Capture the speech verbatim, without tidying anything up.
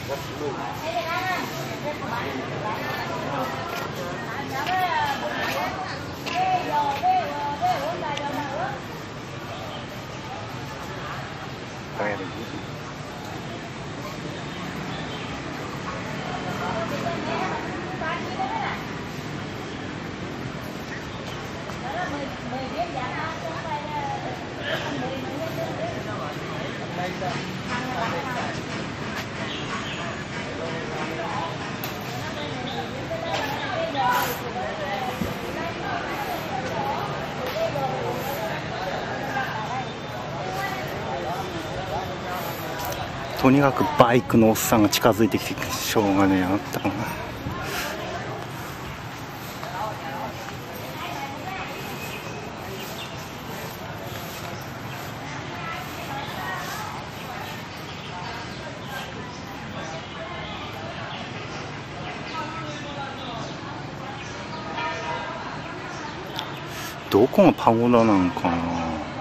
とにかくバイクのおっさんが近づいてきてしょうがねえあったな。どこがパゴダなんかな。